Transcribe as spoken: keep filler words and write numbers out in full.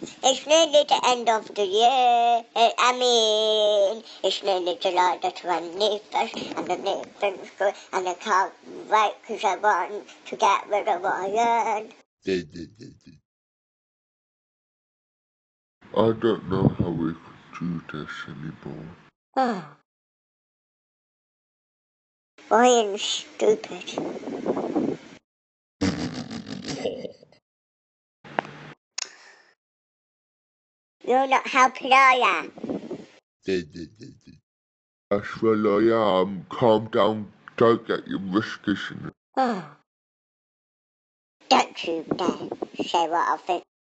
It's nearly the end of the year. I mean, it's nearly July the twenty-first, and the Nathan's good, and I can't wait because I want to get rid of iron. I don't know how we can do this anymore. Oh. Iron's stupid. You're not helping, are ya? Yes, well, I am. Calm down. Don't get your whiskers in it. Oh. Don't you dare say what I think.